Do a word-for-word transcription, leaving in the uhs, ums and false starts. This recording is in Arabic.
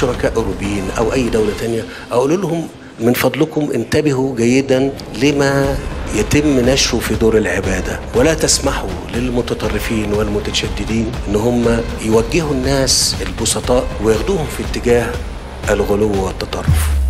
شركاء أوروبيين أو أي دولة تانية، أقول لهم من فضلكم انتبهوا جيدا لما يتم نشره في دور العبادة، ولا تسمحوا للمتطرفين والمتشددين ان هم يوجهوا الناس البسطاء وياخدوهم في اتجاه الغلو والتطرف.